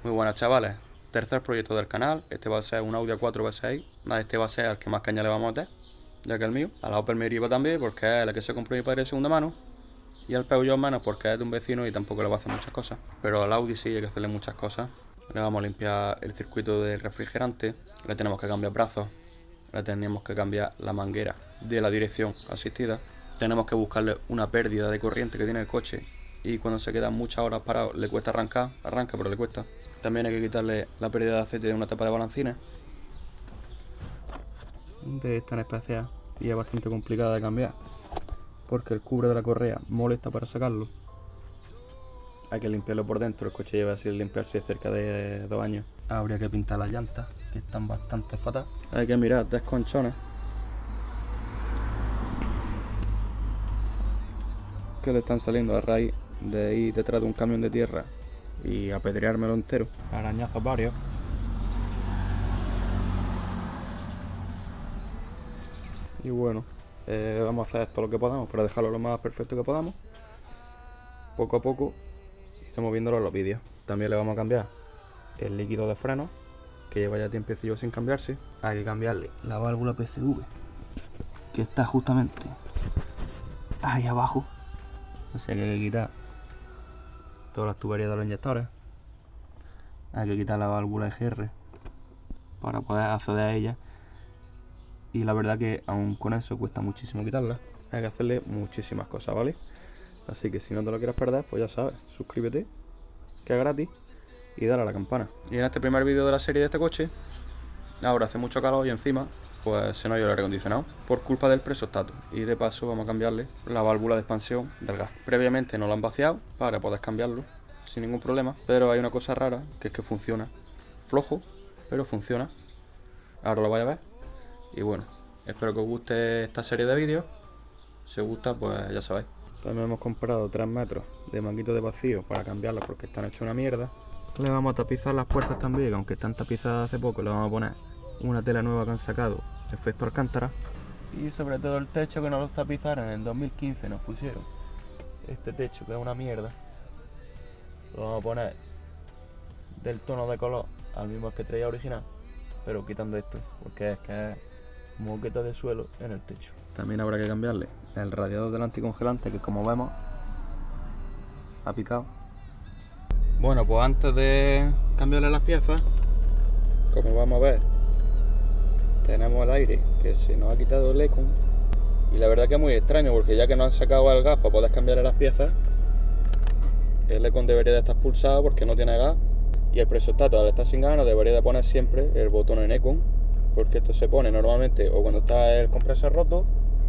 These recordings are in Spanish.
Muy buenas, chavales. Tercer proyecto del canal. Este va a ser un Audi A4 V6. Este va a ser el que más caña le vamos a meter, ya que el mío. A la Opel Meriva también, porque es la que se compró mi padre de segunda mano. Y al Peugeot menos, porque es de un vecino y tampoco le va a hacer muchas cosas. Pero al Audi sí hay que hacerle muchas cosas. Le vamos a limpiar el circuito del refrigerante. Le tenemos que cambiar brazos. Le tenemos que cambiar la manguera de la dirección asistida. Tenemos que buscarle una pérdida de corriente que tiene el coche. Y cuando se quedan muchas horas parado le cuesta arrancar, arranca pero le cuesta. También hay que quitarle la pérdida de aceite de una tapa de balancines. De esta en especial, y es bastante complicada de cambiar, porque el cubre de la correa molesta para sacarlo. Hay que limpiarlo por dentro, el coche lleva sin limpiarse cerca de 2 años. Habría que pintar las llantas, que están bastante fatal. Hay que mirar desconchones que le están saliendo a raíz de ir detrás de un camión de tierra y apedreármelo entero. Arañazos varios. Y bueno, vamos a hacer todo lo que podamos para dejarlo lo más perfecto que podamos. Poco a poco iremos viéndolo en los vídeos. También le vamos a cambiar el líquido de freno, que lleva ya tiempecillo sin cambiarse. Hay que cambiarle la válvula PCV, que está justamente ahí abajo. O sea que hay que quitar todas las tuberías de los inyectores. Hay que quitar la válvula EGR para poder acceder a ella. Y la verdad que aún con eso cuesta muchísimo quitarla. Hay que hacerle muchísimas cosas, ¿vale? Así que si no te lo quieres perder, pues ya sabes, suscríbete, que es gratis, y dale a la campana. Y en este primer vídeo de la serie de este coche, ahora hace mucho calor y encima pues se nos ha ido el aire acondicionado por culpa del presostato, y de paso vamos a cambiarle la válvula de expansión del gas. Previamente nos lo han vaciado para poder cambiarlo sin ningún problema, pero hay una cosa rara, que es que funciona flojo, pero funciona. Ahora lo vais a ver. Y bueno, espero que os guste esta serie de vídeos. Si os gusta, pues ya sabéis. También hemos comprado 3 metros de manguito de vacío para cambiarlas porque están hechas una mierda. Le vamos a tapizar las puertas también, que aunque están tapizadas hace poco, le vamos a poner una tela nueva que han sacado, efecto alcántara. Y sobre todo el techo, que nos lo tapizaron en 2015, nos pusieron este techo, que es una mierda. Lo vamos a poner del tono de color al mismo que traía original, pero quitando esto, porque es que es moqueta de suelo en el techo. También habrá que cambiarle el radiador del anticongelante, que como vemos ha picado. Bueno, pues antes de cambiarle las piezas, como vamos a ver, tenemos el aire que se nos ha quitado el Econ. Y la verdad que es muy extraño, porque ya que nos han sacado el gas para poder cambiarle las piezas, el Econ debería de estar pulsado porque no tiene gas. Y el presostato, al estar sin gas, nos debería de poner siempre el botón en Econ, porque esto se pone normalmente o cuando está el compresor roto,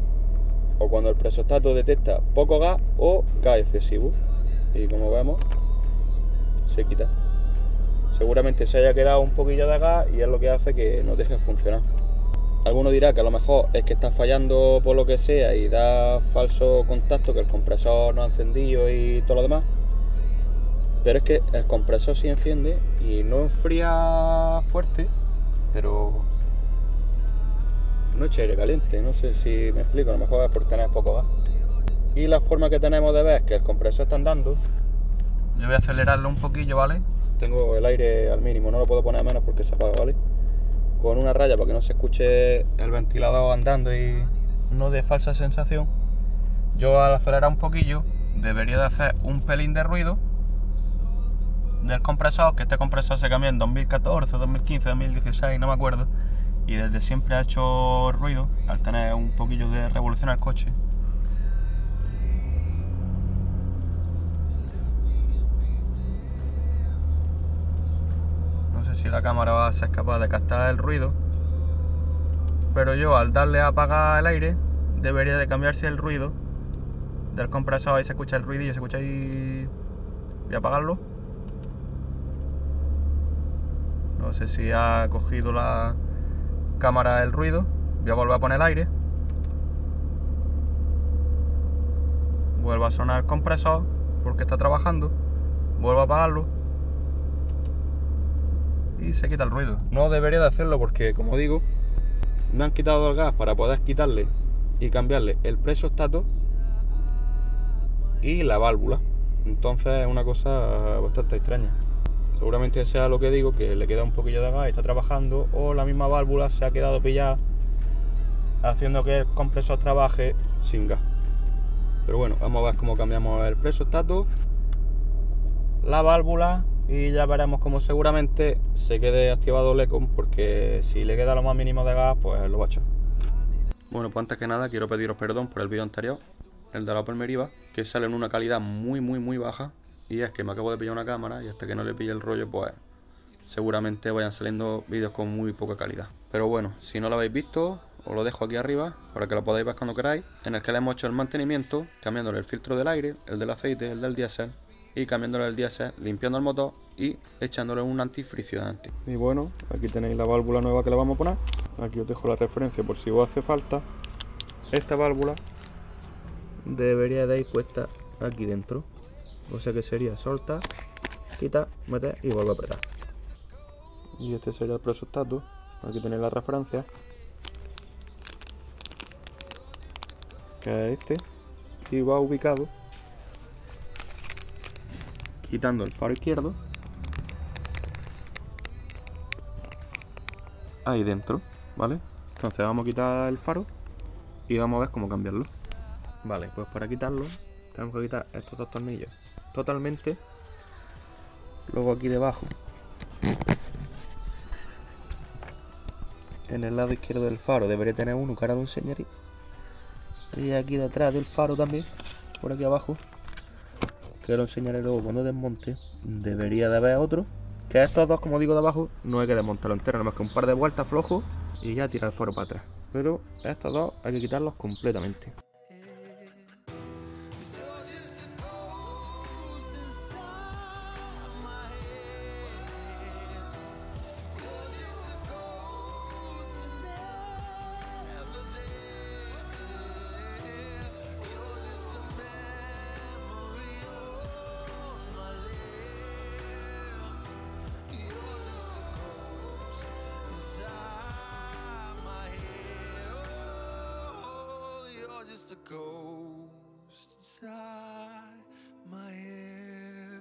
o cuando el presostato detecta poco gas o gas excesivo. Y como vemos, se quita. Seguramente se haya quedado un poquillo de gas y es lo que hace que nos deje funcionar. Alguno dirá que a lo mejor es que está fallando por lo que sea y da falso contacto, que el compresor no ha encendido y todo lo demás. Pero es que el compresor sí enciende y no enfría fuerte, pero no echa aire caliente. No sé si me explico, a lo mejor es por tener poco gas. Y la forma que tenemos de ver que el compresor está andando, yo voy a acelerarlo un poquillo, ¿vale? Tengo el aire al mínimo, no lo puedo poner a menos porque se apaga, ¿vale? Con una raya para que no se escuche el ventilador andando y no dé falsa sensación. Yo al acelerar un poquillo debería de hacer un pelín de ruido del compresor, que este compresor se cambió en 2014, 2015, 2016, no me acuerdo, y desde siempre ha hecho ruido al tener un poquillo de revolución al coche. No sé si la cámara va a ser capaz de captar el ruido, pero yo al darle a apagar el aire debería de cambiarse el ruido del compresor. Ahí se escucha el ruidillo, se escucha ahí. Voy a apagarlo. No sé si ha cogido la cámara el ruido. Voy a volver a poner el aire. Vuelvo a sonar el compresor porque está trabajando. Vuelvo a apagarlo y se quita el ruido. No debería de hacerlo porque, como digo, me han quitado el gas para poder quitarle y cambiarle el presostato y la válvula. Entonces es una cosa bastante extraña. Seguramente sea lo que digo, que le queda un poquillo de gas y está trabajando, o la misma válvula se ha quedado pillada, haciendo que el compresor trabaje sin gas. Pero bueno, vamos a ver cómo cambiamos el presostato, la válvula, y ya veremos cómo seguramente se quede activado el ECOM, porque si le queda lo más mínimo de gas, pues lo va a echar. Bueno, pues antes que nada quiero pediros perdón por el vídeo anterior, el de la Opel Meriva, que sale en una calidad muy baja, y es que me acabo de pillar una cámara y hasta que no le pille el rollo, pues seguramente vayan saliendo vídeos con muy poca calidad. Pero bueno, si no lo habéis visto, os lo dejo aquí arriba para que lo podáis ver cuando queráis, en el que le hemos hecho el mantenimiento, cambiándole el filtro del aire, el del aceite, el del diésel, y cambiándole el diésel, limpiando el motor y echándole un antifricionante. Y bueno, aquí tenéis la válvula nueva que le vamos a poner. Aquí os dejo la referencia por si os hace falta. Esta válvula debería de ir puesta aquí dentro, o sea que sería soltar, quitar, meter y volver a apretar. Y este sería el presostato. Aquí tenéis la referencia, que es este, y va ubicado quitando el faro izquierdo ahí dentro, ¿vale? Entonces vamos a quitar el faro y vamos a ver cómo cambiarlo. Vale, pues para quitarlo tenemos que quitar estos dos tornillos totalmente. Luego aquí debajo, en el lado izquierdo del faro, debería tener uno que ahora lo enseñaré. Y aquí detrás del faro también, por aquí abajo, que lo enseñaré luego cuando desmonte, debería de haber otro. Que estos dos, como digo, de abajo no hay que desmontarlo entero, nada más que un par de vueltas flojo y ya tirar el faro para atrás. Pero estos dos hay que quitarlos completamente. A ghost inside my head.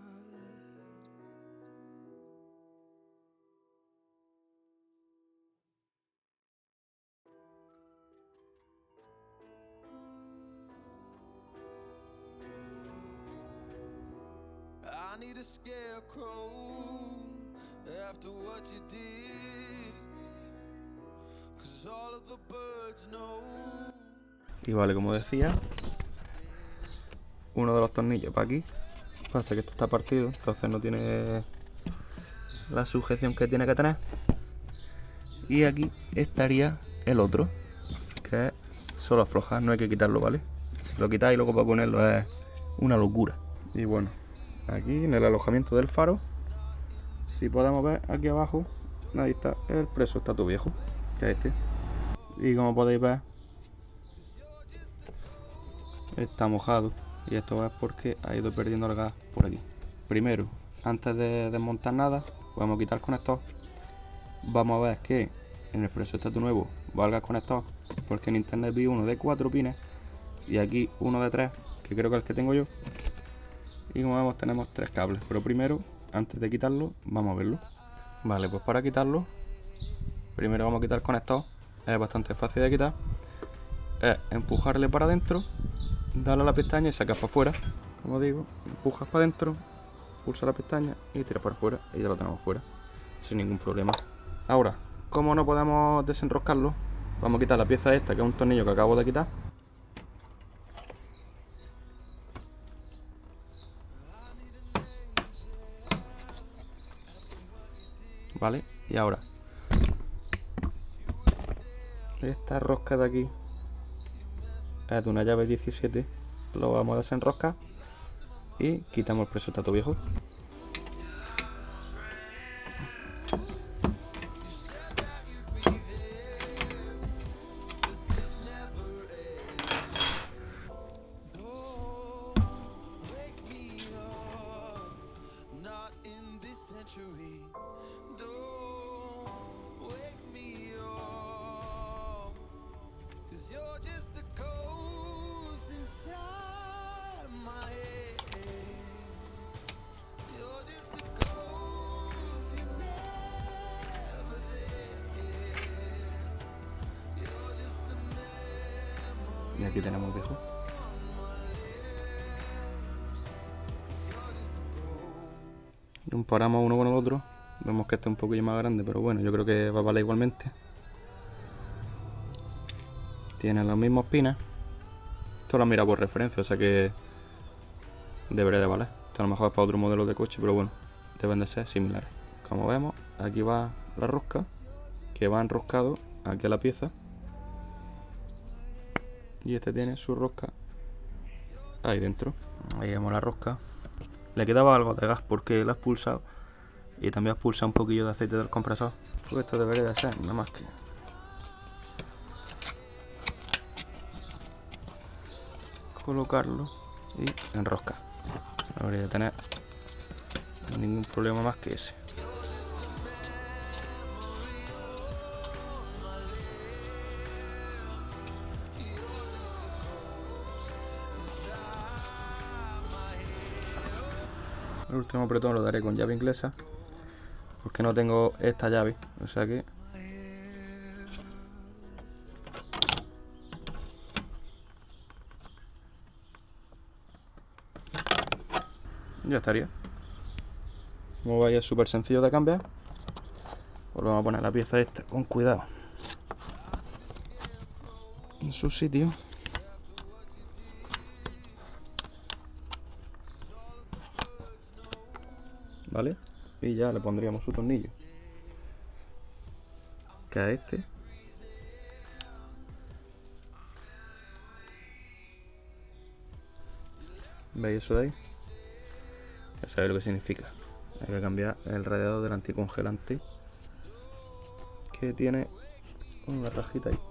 I need a scarecrow after what you did, 'cause all of the birds know. Y vale, como decía, uno de los tornillos para aquí. Pasa que esto está partido, entonces no tiene la sujeción que tiene que tener. Y aquí estaría el otro, que es solo aflojar, no hay que quitarlo, ¿vale? Si lo quitáis luego para ponerlo es una locura. Y bueno, aquí en el alojamiento del faro, si podemos ver aquí abajo, ahí está el presostato viejo, que es este. Y como podéis ver, está mojado, y esto es porque ha ido perdiendo el gas por aquí. Primero, antes de desmontar nada, vamos a quitar el conector. Vamos a ver que en el presostato nuevo va el gas conector, porque en internet vi uno de 4 pines y aquí uno de 3, que creo que es el que tengo yo. Y como vemos tenemos 3 cables, pero primero, antes de quitarlo, vamos a verlo. Vale, pues para quitarlo, primero vamos a quitar el conector. Es bastante fácil de quitar. Es empujarle para adentro, darle a la pestaña y sacas para afuera. Como digo, empujas para adentro, pulsa la pestaña y tiras para afuera, y ya lo tenemos fuera sin ningún problema. Ahora, como no podemos desenroscarlo, vamos a quitar la pieza esta, que es un tornillo que acabo de quitar. Vale, y ahora esta rosca de aquí es de una llave 17, lo vamos a desenroscar y quitamos el presostato viejo. Y aquí tenemos el viejo. Comparamos uno con el otro. Vemos que este es un poquillo más grande, pero bueno, yo creo que va a valer igualmente. Tiene los mismos pines. Esto lo han mirado por referencia, o sea que debería de valer. Esto a lo mejor es para otro modelo de coche, pero bueno, deben de ser similares. Como vemos, aquí va la rosca, que va enroscado aquí a la pieza. Y este tiene su rosca ahí dentro. Ahí vemos la rosca. Le quedaba algo de gas porque la ha expulsado. Y también ha expulsado un poquillo de aceite del compresor. Pues esto debería de ser, nada más que colocarlo y enroscar. No debería de tener ningún problema más que ese. El último apretón lo daré con llave inglesa porque no tengo esta llave, o sea que ya estaría. Como veis es súper sencillo de cambiar. Pues vamos a poner la pieza esta con cuidado en su sitio. ¿Vale? Y ya le pondríamos su tornillo, que es este. ¿Veis eso de ahí? Ya sabéis lo que significa. Hay que cambiar el radiador del anticongelante, que tiene una rajita ahí.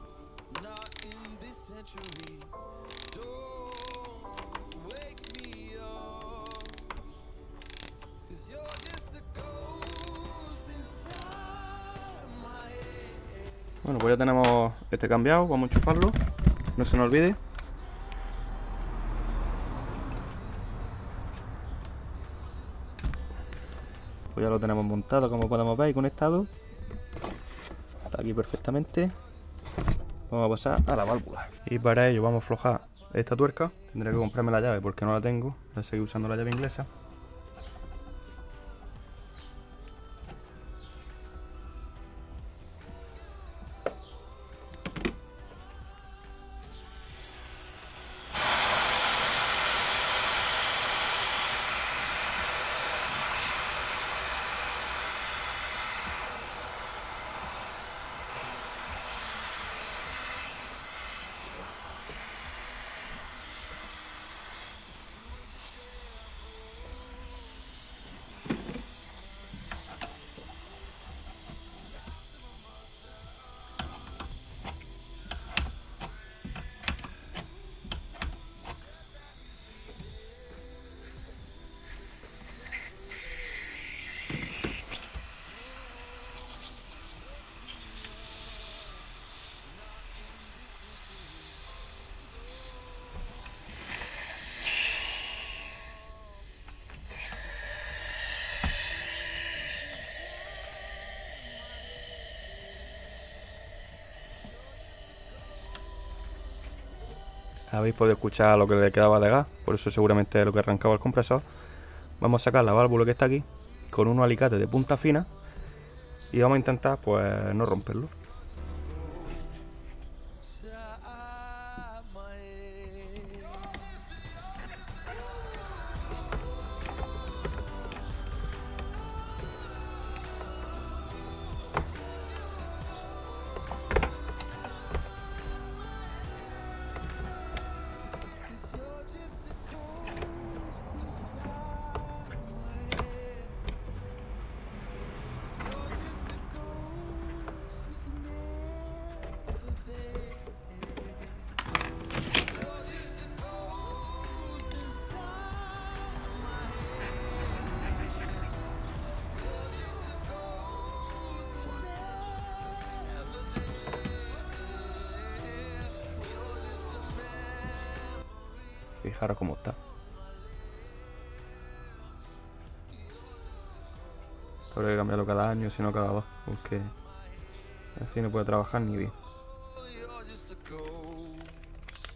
Bueno, pues ya tenemos este cambiado, vamos a enchufarlo, no se nos olvide. Pues ya lo tenemos montado, como podemos ver, y conectado. Está aquí perfectamente. Vamos a pasar a la válvula. Y para ello vamos a aflojar esta tuerca. Tendré que comprarme la llave porque no la tengo. Voy a seguir usando la llave inglesa. Habéis podido escuchar lo que le quedaba de gas, por eso seguramente es lo que arrancaba el compresor. Vamos a sacar la válvula que está aquí con unos alicates de punta fina y vamos a intentar pues no romperlo. Fijaros cómo está. Habría que cambiarlo cada año, si no cada dos, porque así no puede trabajar ni bien.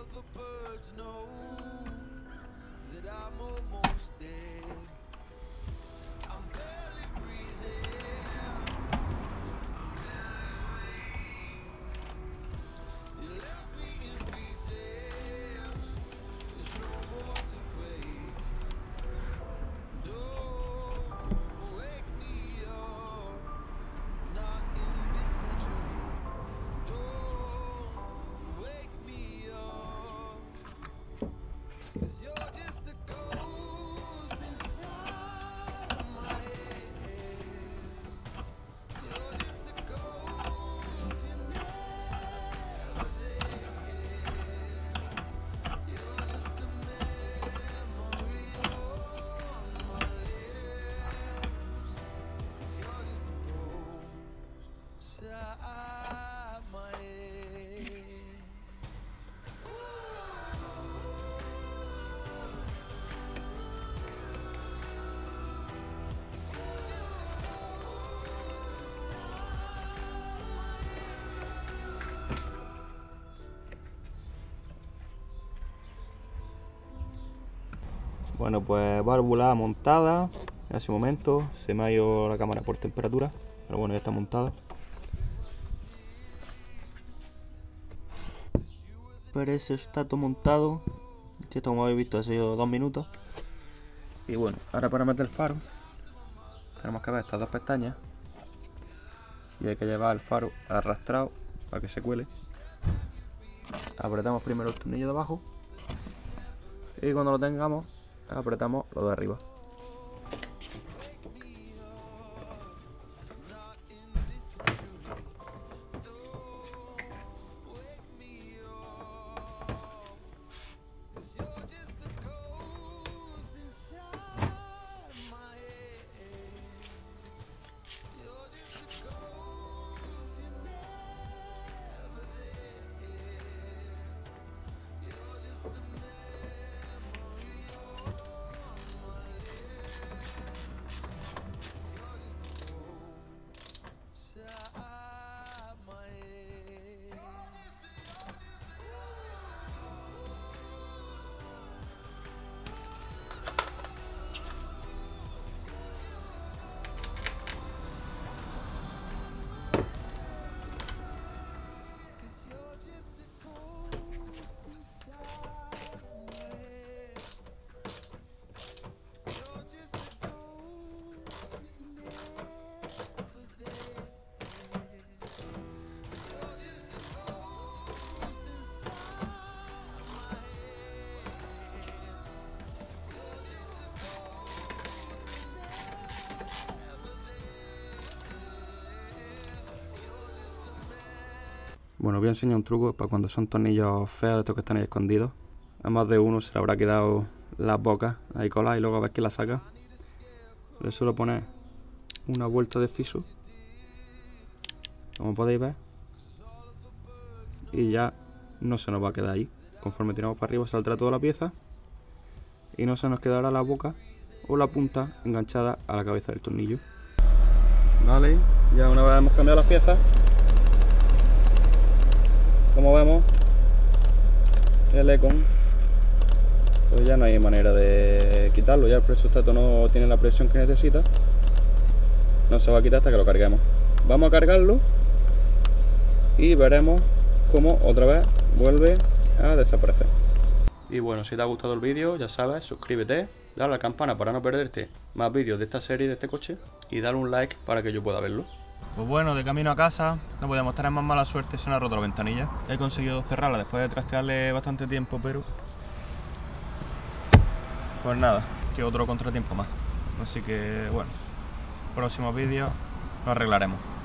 of the birds know that I'm almost dead. I'm barely breathing. You left me in pieces. There's no more to break. Don't wake me up. Not in this century. Don't wake me up. 'Cause you're just a ghost inside my head. You're just a ghost, you're never there. You're just a memory on my lips. 'Cause you're just a ghost inside my head. Bueno, pues válvula montada. En ese momento se me ha ido la cámara por temperatura, pero bueno, ya está montada. Pero eso está todo montado, que esto, como habéis visto, ha sido 2 minutos. Y bueno, ahora para meter el faro tenemos que ver estas dos pestañas y hay que llevar el faro arrastrado para que se cuele. Apretamos primero el tornillo de abajo y cuando lo tengamos apretamos lo de arriba. Bueno, os voy a enseñar un truco para cuando son tornillos feos de estos que están ahí escondidos. A más de uno se le habrá quedado las bocas ahí coladas y luego a ver quién la saca. Le suelo poner una vuelta de fiso, como podéis ver, y ya no se nos va a quedar ahí. Conforme tiramos para arriba saldrá toda la pieza y no se nos quedará la boca o la punta enganchada a la cabeza del tornillo. Vale, ya una vez hemos cambiado las piezas, como vemos, el Econ, pues ya no hay manera de quitarlo. Ya el presostato no tiene la presión que necesita, no se va a quitar hasta que lo carguemos. Vamos a cargarlo y veremos cómo otra vez vuelve a desaparecer. Y bueno, si te ha gustado el vídeo, ya sabes, suscríbete, dale a la campana para no perderte más vídeos de esta serie, de este coche, y dale un like para que yo pueda verlo. Pues bueno, de camino a casa, no podíamos tener más mala suerte, se nos ha roto la ventanilla. He conseguido cerrarla después de trastearle bastante tiempo, pero pues nada, que otro contratiempo más. Así que bueno, próximos vídeos lo arreglaremos.